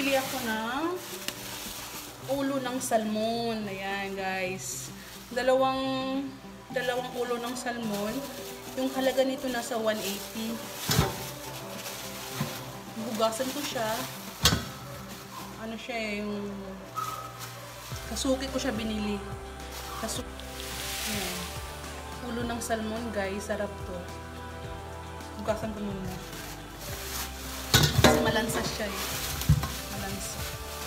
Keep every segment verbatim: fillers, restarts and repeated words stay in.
bumili ako ng ulo ng salmon. Ayan, guys. Dalawang, dalawang ulo ng salmon. Yung halaga nito nasa one eighty. Bugasan ko siya. Ano siya eh, yung kasuki ko siya binili. Kasuki. Ayan. Ulo ng salmon, guys. Sarap to. Bugasan ko muna. Kasi malansa siya eh. Malansa.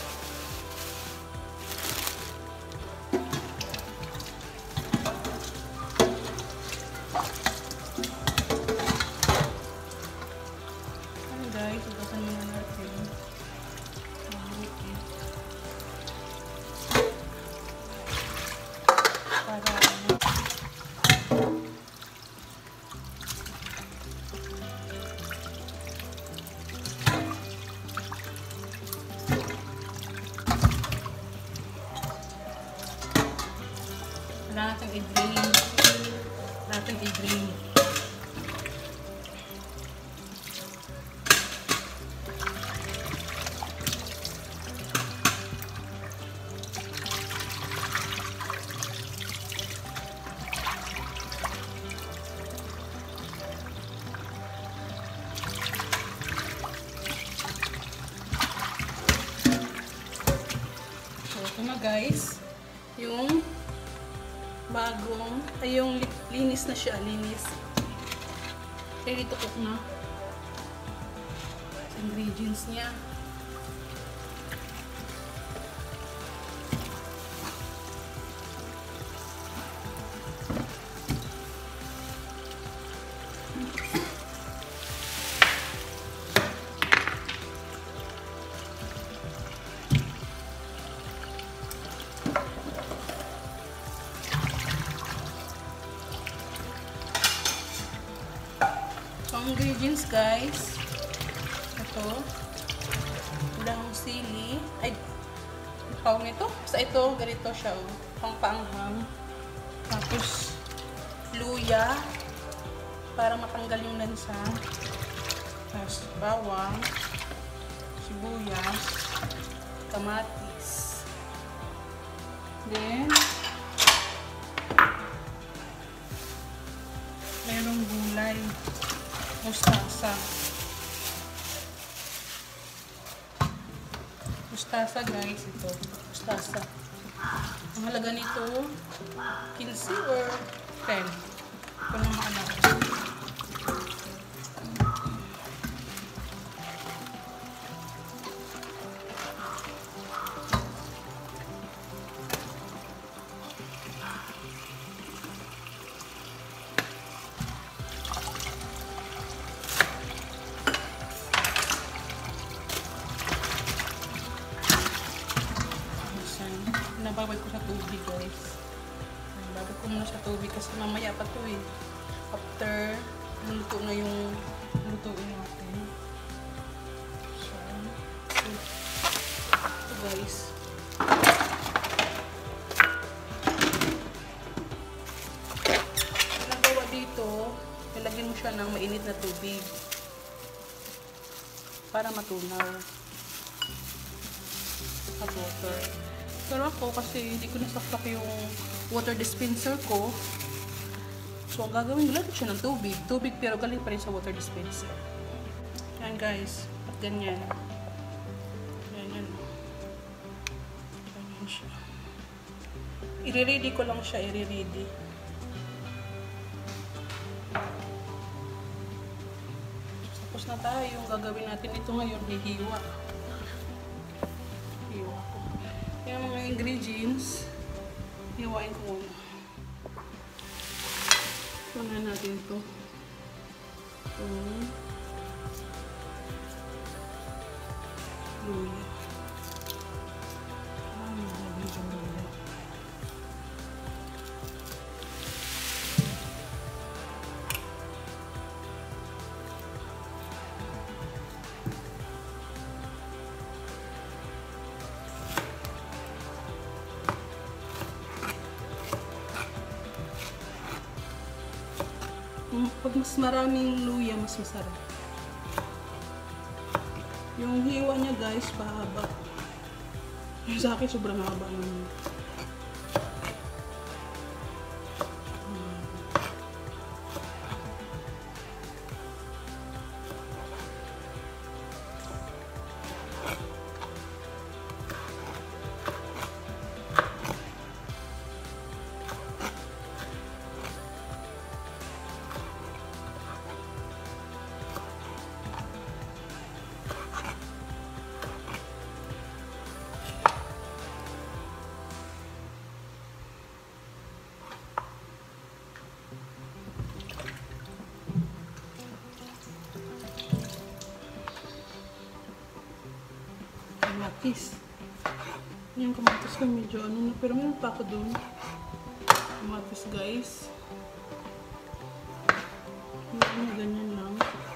Ayan, guys. Bugasan muna natin. Para ano. Wala natin i-drain. Wala natin i-drain. So, ito na guys. Yung bagong, ay yung linis na siya, linis. Ready to cook na. Sa ingredients niya. Ingredients guys, ito lang sili, ay pang ito, sa ito ganito siya oh, pang paanghang, tapos luya para matanggal yung lansa, tapos bawang, sibuyas, kamatis, then merong gulay, mustasa. Mustasa guys, ito. Mustasa. Ang halaga nito, fifteen or ten. Ito nang maalala. Nababad ko sa tubig guys. Nababad ko muna sa tubig kasi mamaya pa to eh. After luto na yung lutuin natin. So, ito guys. Nagawa dito, nilagyan mo siya ng mainit na tubig para matunaw. Sa water. Pero ako, kasi hindi ko nasaksak yung water dispenser ko. So, ang gagawin ko lang siya ng tubig. Tubig pero galing pa rin sa water dispenser. Yan guys. At ganyan. Ganyan. Ganyan siya. I-ready ko lang siya. I-ready. Tapos na tayo. Yung gagawin natin ito ngayon, hihiwa. Hiwa ko. Yung mga ingredients, hiwain ko muna. Tunan natin ito. Ito. Luya. Ah, may yung luya. Pag mas maraming luya, mas masarap. Yung hiwa niya guys, pahaba. Yung sa akin, sobrang haba naman. Kamatis. Yung kamatis ko medyo ano na, pero meron pa ako doon. Kamatis guys. Hindi na ganyan lang.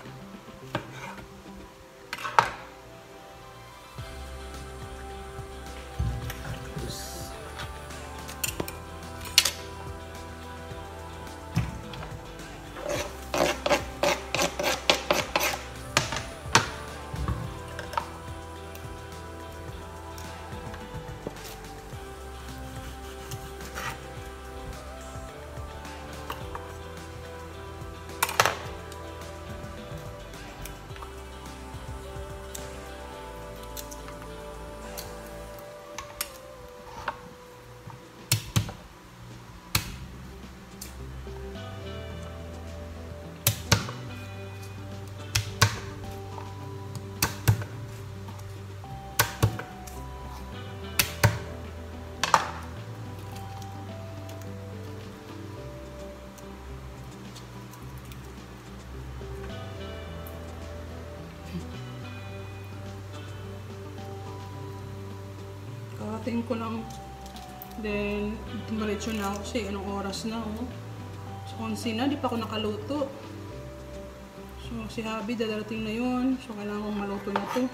Kakatiin ko lang. Then, tumaritso na ako kasi anong oras na, oh. So, onsi na, di pa ako nakaluto. So, si Habi, dadarating na yun. So, kailangan kong maluto na to.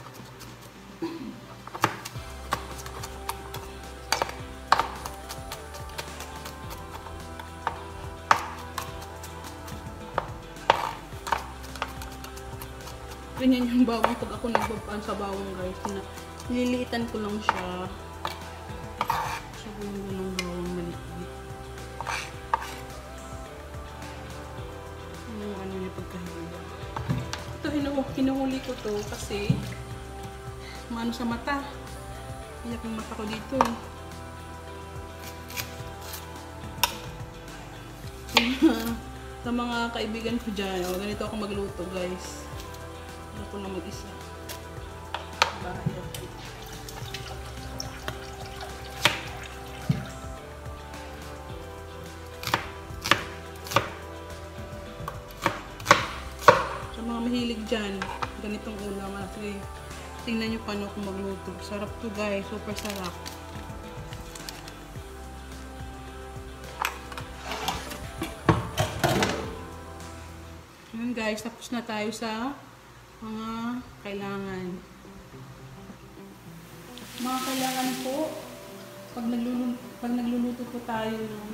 Ganyan yung bawang pag ako nagbabaan sa bawang guys. Na, nililiitan ko lang siya. So, yung ganong bawang maliit. Yung ano niya pagkahiga. Ito, hinuhuli ko to kasi maano sa mata. Iyak yung mata ko dito eh. Sa mga kaibigan ko dyan, oh, ganito ako magluto guys. Ako na mag-isa. Bahay. Sa mga mahilig dyan, ganitong ulam. Sige, tingnan nyo paano ako magluto. Sarap to guys. Super sarap. Ayan guys, tapos na tayo sa mga kailangan. Mga kailangan po, pag nagluluto, pag nagluluto po tayo ng,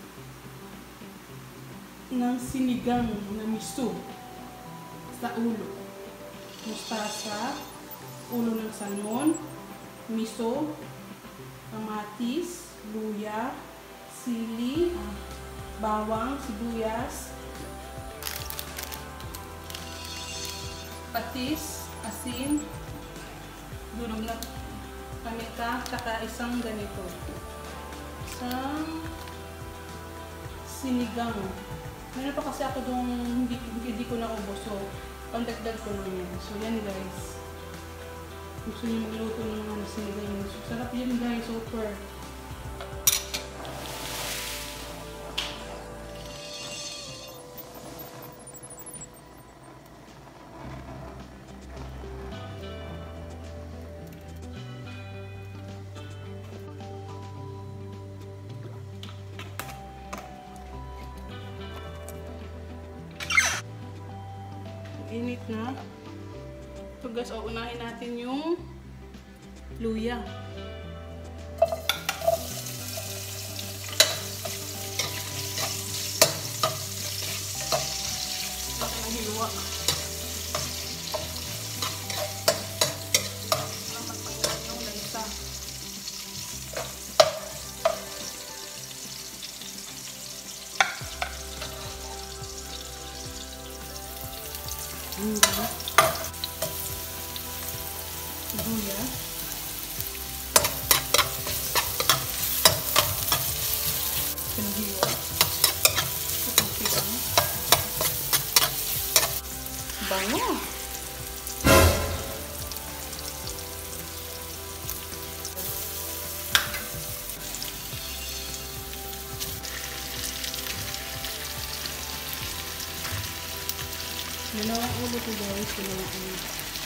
ng sinigang na miso sa ulo. Mustasa, ulo ng salmon, miso, kamatis, luya, sili, bawang, sibuyas, patis, asin, durog na paminta, tsaka isang ganito. Isang sinigang. Meron pa kasi ako doon hindi, hindi ko naubos. So, pandagdag ko lang yan. So, yan guys. Gusto niyo magluto ng mga sinigang. So, sarap yan guys. Super. Init na. So guys, o, unahin natin yung luya. Laki ng hilwa. Ayan guys. Sibuyas. Pinahiwa. Pinahiwa. Bango. Dalawang ulo ko guys, dalawang ulo.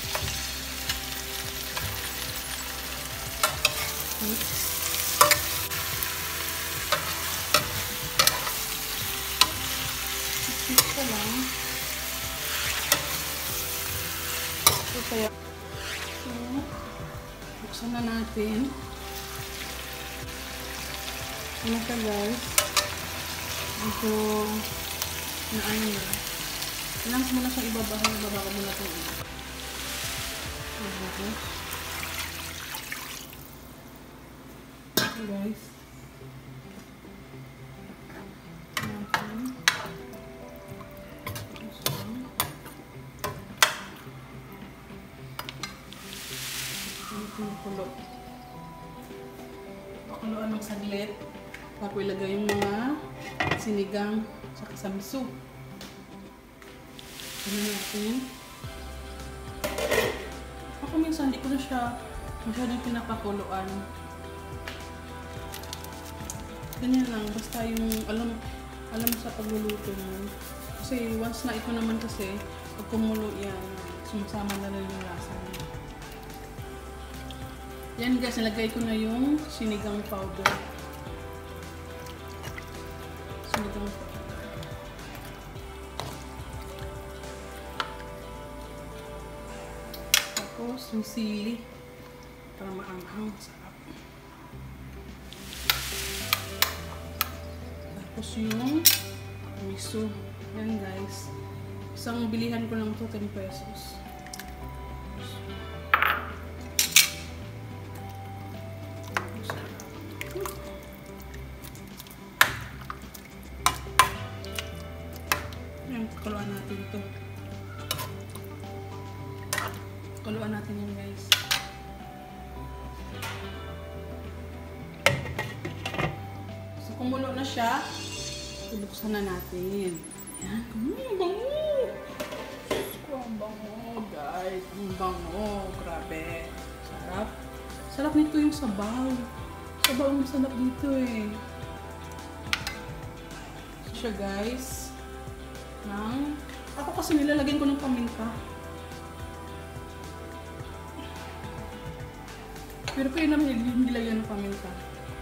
Mix. Mix ko lang. So, kaya, so, buksan na natin. Ano ka guys? Ito, na ano na. Kailangan ko muna siyang ibaba. Ibaba ko muna ito. Okay. Okay guys. Okay. Ito yung kulo. Pakuluan ng saglit. Bago ilagay yung mga sinigang sa kasamiso. Ano natin? Ako minsan hindi ko na siya masyadong pinapakuluan. Ganyan lang, basta yung alam alam sa pagluluto mo. Kasi once na ito naman kasi, pag kumulo yan, sumasama na rin yung lasa niya. Yan guys, nalagay ko na yung sinigang powder. Sinigang powder. Tapos yung sili para maanghang, sarap. Tapos yung miso. Yan guys. Isang bilihan ko lang ito, ten pesos. Yan, pakuluan natin ito. Pakuluan natin yan guys. So kumulo na siya, ibuksan na natin. Ayan. Mm, bango! Ang bango guys. Ang bango. Grabe. Sarap. Sarap nito yung sabaw. Sabaw ang sarap dito eh. So siya guys. Nang, ako kasi nilalagyan ko ng paminta. Pero pwede naman hindi lagyan ng paminta.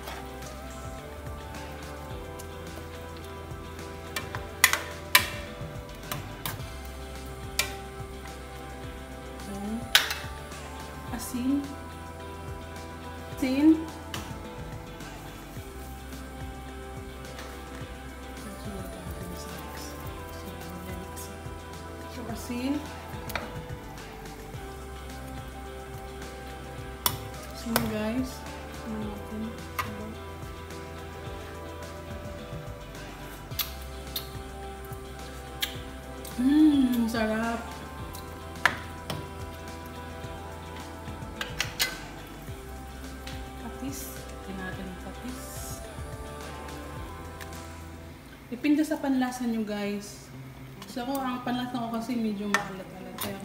Asin. Asin. So, asin. So, guys. Asin natin. Mmm, sarap. Depende sa panlasa nyo guys. So ako, ang panlasa ko kasi medyo maalat-alat. Kaya,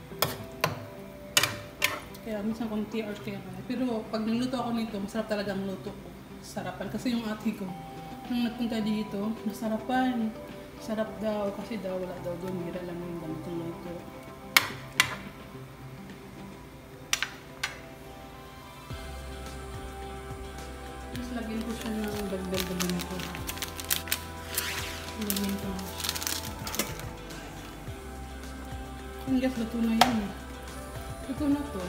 kaya minsan konti or kaya. Pero pag nagluto ako nito, masarap talaga ang luto ko. Sarapan. Kasi yung ate ko, nung nagpunta dito, masarapan. Sarap daw. Kasi daw, wala daw doon. Mira lang yung ganitong luto. Tapos lagyan ko siya ng dagdag-dagdag nito. Lagyan ko na siya. Yung gas, luto na yun. Luto na to.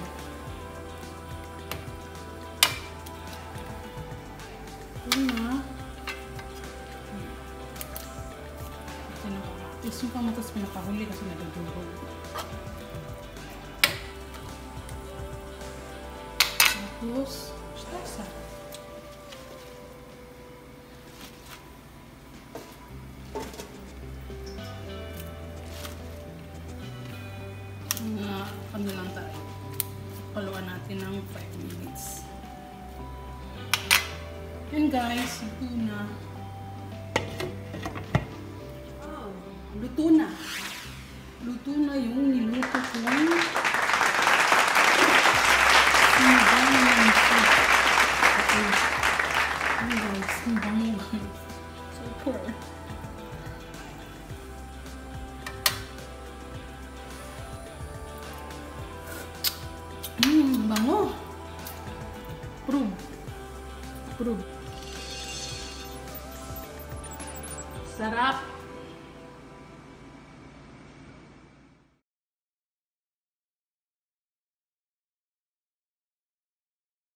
Luto na. Ito na kamatis. Yung kamatis pinapahuli kasi nagagulog. Tapos, stasa. natin ng five minutes. Yan guys, luto na. Wow, luto na. Luto na yung niluto kong sinigang soup. Okay. Yan guys, sinigang super. Mmm, bango. Prove. Prove. Sarap.